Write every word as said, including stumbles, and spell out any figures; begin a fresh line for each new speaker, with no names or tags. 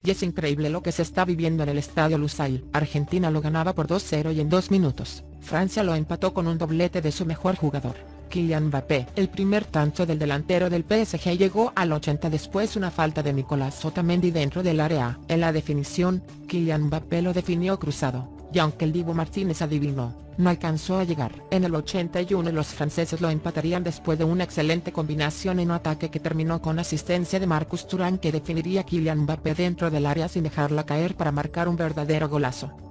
Y es increíble lo que se está viviendo en el estadio Lusail. Argentina lo ganaba por dos cero y en dos minutos, Francia lo empató con un doblete de su mejor jugador, Kylian Mbappé. El primer tanto del delantero del P S G llegó al ochenta después una falta de Nicolás Otamendi dentro del área. En la definición, Kylian Mbappé lo definió cruzado, y aunque el Dibu Martínez adivinó, no alcanzó a llegar. En el ochenta y uno los franceses lo empatarían después de una excelente combinación en un ataque que terminó con asistencia de Marcus Thuram, que definiría a Kylian Mbappé dentro del área sin dejarla caer para marcar un verdadero golazo.